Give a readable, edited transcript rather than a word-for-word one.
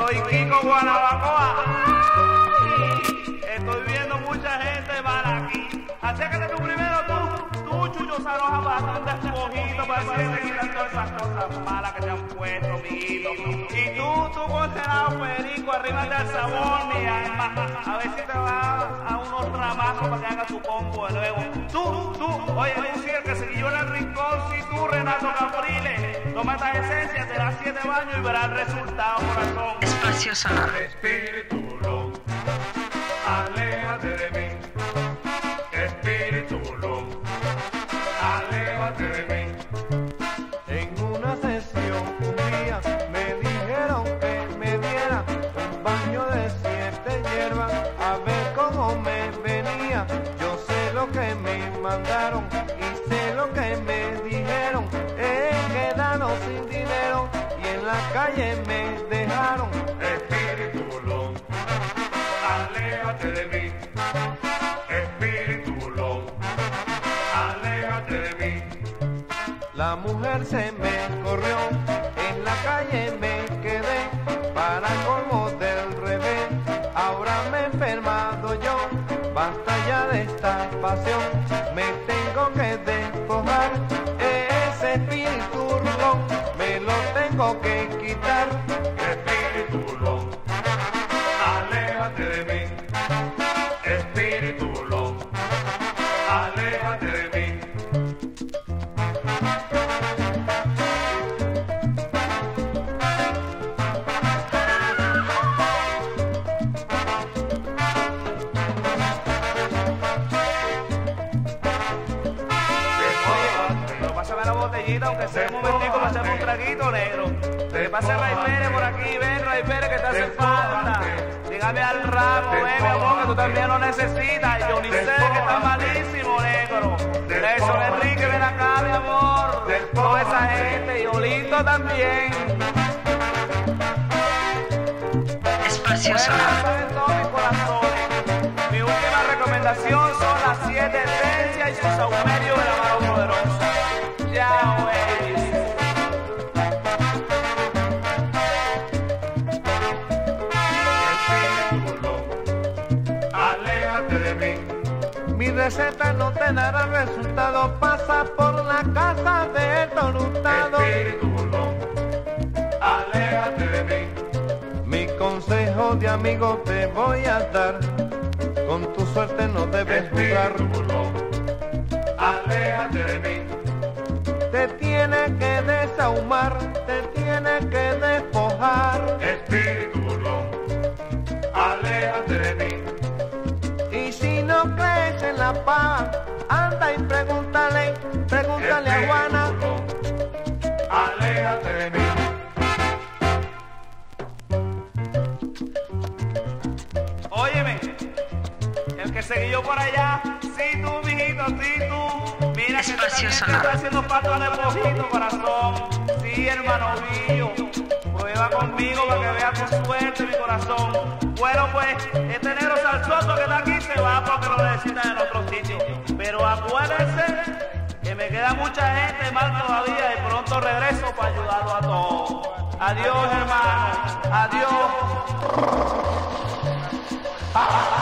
soy Kiko Guanabacoa. Estoy viendo mucha gente mala aquí. Acércate tú primero, tú Chucho Saroja, bastante escogido para que quitan todas esas cosas malas que te han puesto, amiguito. Y tú condenado perico, arriba del sabor, mi alma. A ver si te va a unos ramazos para que hagas tu combo de nuevo. Oye, tú sí, el que se guilló en el rincón, si tú, Renato Capriles, toma esta esencia, te das 7 baños y verás el resultado, corazón. Espacio sonoro. Espíritu burlón, aléjate de mí. Espíritu burlón, aléjate de mí. En una sesión un día me dijeron que me diera un baño de 7 hierbas a ver cómo me venía. Yo sé lo que me mandaron y sé lo que me dijeron. He quedado sin dinero y en la calle me dejaron. Espíritu burlón, aléjate de mí. Espíritu burlón, aléjate de mí. La mujer se me corrió, en la calle me quedé, para colmo del revés, ahora me he enfermado yo, basta ya de esta pasión, me tengo que despojar, ese espíritu burlón, me lo tengo que quitar. Espíritu burlón, aléjate de mí. Espíritu burlón, aléjate de mí. Pásame la botellita, aunque sea un momentico, para hacerme un traguito, negro. Que pase Ray Pérez por aquí, ven Ray Pérez, que te hace falta. Dígame al rato, ven, mi amor, que tú también lo necesitas. Y Johnny C, que está malísimo, negro. Nelson Enrique, ven acá, mi amor. Toda esa gente, y Olito también. Espacio sonoro. Saben todos mis corazones. Mi última recomendación son las 7 esencias y sus saumerios de la mano poderosa. Ya, güey. Espíritu burlón, aléjate de mí. Mi receta no te dará resultado, pasa por la casa de Torutado. Espíritu burlón, aléjate de mí. Mi consejo de amigo te voy a dar, con tu suerte no debes jugar. Espíritu burlón, aléjate de mí. Te tiene que desahumar, te tiene que despojar. Espíritu burlón, aléjate de mí. Y si no crees en la paz, anda y pregúntale a Juana. Espíritu burlón, aléjate de mí. Óyeme, el que se guió por allá, sí tú, mijito, sí tú. Mira que Espacio también te sonoro. está haciendo pato de poquito, corazón. Sí, hermano mío, prueba conmigo para que veas tu suerte, mi corazón. Bueno, pues, este negro salsoso que está aquí se va porque lo necesitan en otro sitio. Pero acuérdense que me queda mucha gente mal todavía y pronto regreso para ayudarlo a todos. Adiós, hermano. Adiós.